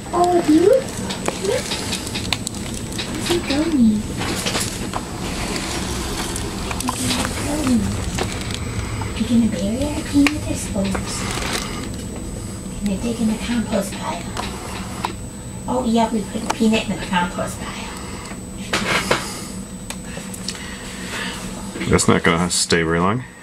Oh, beautiful. Where's he going? Where's he going? You gonna bury our peanut, I suppose? Can they dig in the compost pile? Oh, yeah, we put the peanut in the compost pile. That's not gonna stay very long.